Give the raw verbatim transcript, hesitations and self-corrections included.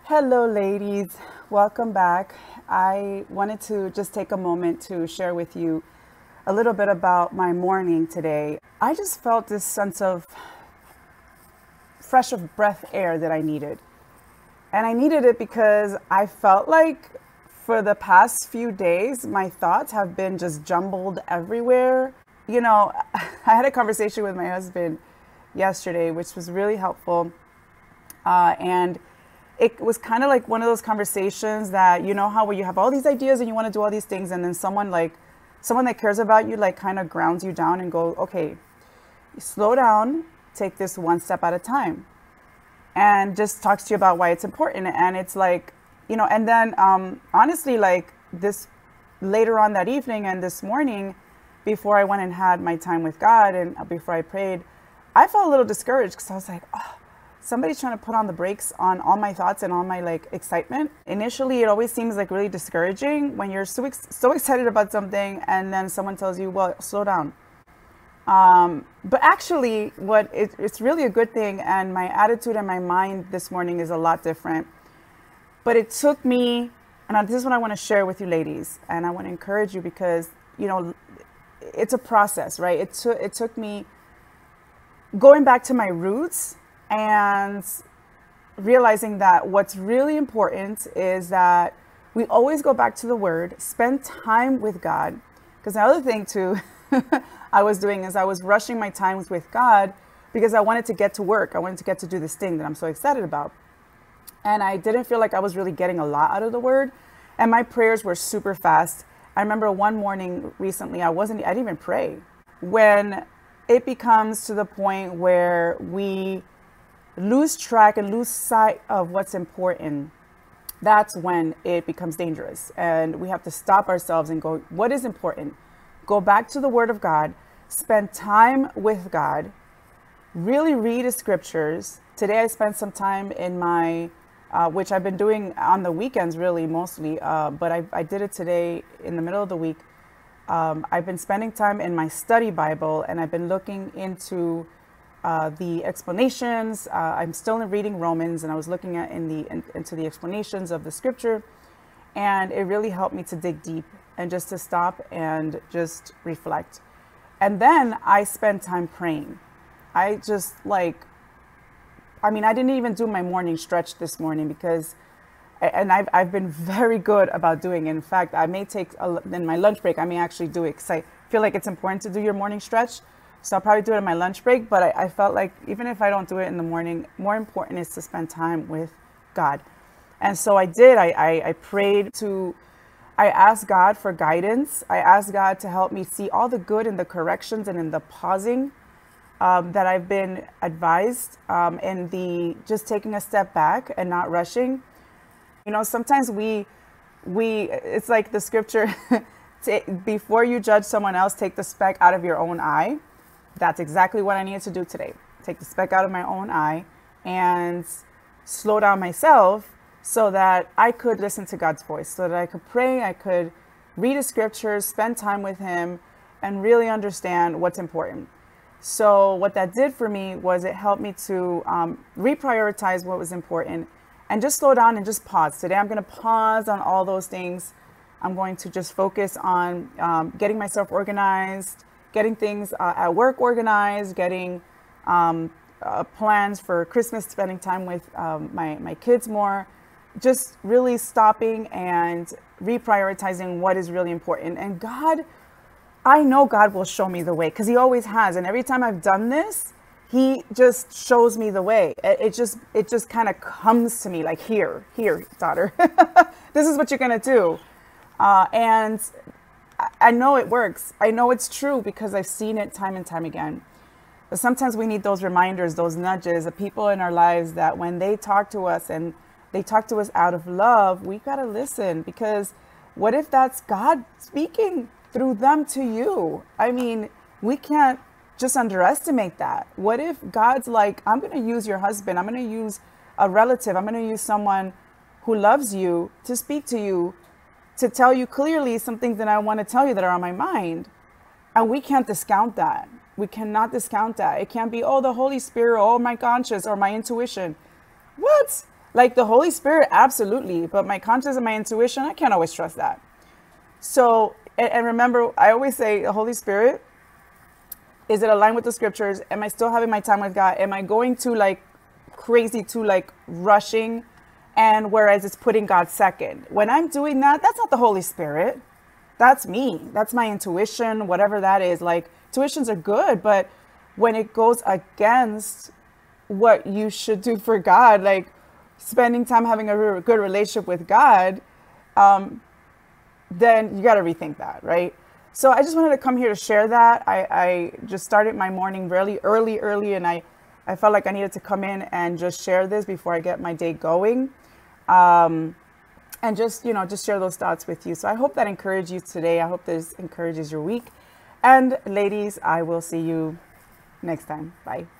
Hello, ladies. Welcome back. I wanted to just take a moment to share with you a little bit about my morning today. I just felt this sense of fresh of breath air that I needed. And I needed it because I felt like for the past few days, my thoughts have been just jumbled everywhere. You know, I had a conversation with my husband yesterday, which was really helpful. Uh, and it was kind of like one of those conversations that, you know, how where you have all these ideas and you want to do all these things, and then someone like someone that cares about you, like kind of grounds you down and go, okay, slow down, take this one step at a time, and just talks to you about why it's important. And it's like, you know, and then um, honestly, like this later on that evening and this morning, before I went and had my time with God and before I prayed, I felt a little discouraged because I was like, oh, somebody's trying to put on the brakes on all my thoughts and all my like excitement. Initially, it always seems like really discouraging when you're so, ex- so excited about something and then someone tells you, well, slow down. Um, but actually, what it, it's really a good thing. And my attitude and my mind this morning is a lot different. But it took me, and this is what I want to share with you ladies. And I want to encourage you because, you know, it's a process, right? It, t- it took me going back to my roots and realizing that what's really important is that we always go back to the Word, spend time with God. Because the other thing too I was doing is I was rushing my times with God because I wanted to get to work. I wanted to get to do this thing that I'm so excited about. And I didn't feel like I was really getting a lot out of the Word. And my prayers were super fast. I remember one morning recently, I wasn't, I didn't even pray. When it becomes to the point where we lose track and lose sight of what's important, that's when it becomes dangerous. And we have to stop ourselves and go, what is important? Go back to the Word of God, spend time with God, really read the scriptures. Today I spent some time in my, uh, which I've been doing on the weekends really mostly, uh, but I, I did it today in the middle of the week. Um, I've been spending time in my study Bible, and I've been looking into Uh, the explanations. Uh, I'm still reading Romans, and I was looking at in the in, into the explanations of the scripture, and it really helped me to dig deep and just to stop and just reflect. And then I spent time praying. I just like, I mean, I didn't even do my morning stretch this morning because, and I've I've been very good about doing it. In fact, I may take a, in my lunch break, I may actually do it because I feel like it's important to do your morning stretch. So I'll probably do it in my lunch break, but I, I felt like even if I don't do it in the morning, more important is to spend time with God. And so I did. I, I, I prayed to, I asked God for guidance. I asked God to help me see all the good in the corrections and in the pausing um, that I've been advised, um, and the just taking a step back and not rushing. You know, sometimes we, we it's like the scripture, before you judge someone else, take the speck out of your own eye. That's exactly what I needed to do today. Take the speck out of my own eye and slow down myself so that I could listen to God's voice, so that I could pray, I could read the scriptures, spend time with Him, and really understand what's important. So what that did for me was it helped me to um, reprioritize what was important and just slow down and just pause. Today I'm going to pause on all those things. I'm going to just focus on um, getting myself organized, getting things uh, at work organized, getting um, uh, plans for Christmas, spending time with um, my, my kids more, just really stopping and reprioritizing what is really important. And God, I know God will show me the way because He always has. And every time I've done this, He just shows me the way. It, it just, it just kind of comes to me like, here, here, daughter, this is what you're going to do. Uh, and I know it works. I know it's true because I've seen it time and time again. But sometimes we need those reminders, those nudges, the people in our lives that when they talk to us and they talk to us out of love, we got to listen, because what if that's God speaking through them to you? I mean, we can't just underestimate that. What if God's like, I'm going to use your husband, I'm going to use a relative, I'm going to use someone who loves you to speak to you, to tell you clearly some things that I want to tell you that are on my mind. And we can't discount that. We cannot discount that. It can't be, oh, the Holy Spirit, or oh, my conscience, or my intuition. What? Like the Holy Spirit, absolutely. But my conscience and my intuition, I can't always trust that. So, and, and remember, I always say the Holy Spirit, is it aligned with the scriptures? Am I still having my time with God? Am I going to like crazy to like rushing? And whereas it's putting God second. When I'm doing that, that's not the Holy Spirit. That's me. That's my intuition, whatever that is. Like tuitions are good, but when it goes against what you should do for God, like spending time having a re- good relationship with God, um, then you got to rethink that, right? So I just wanted to come here to share that. I, I just started my morning really early, early, and I, I felt like I needed to come in and just share this before I get my day going. Um, and just, you know, just share those thoughts with you. So I hope that encouraged you today. I hope this encourages your week. And ladies, I will see you next time. Bye.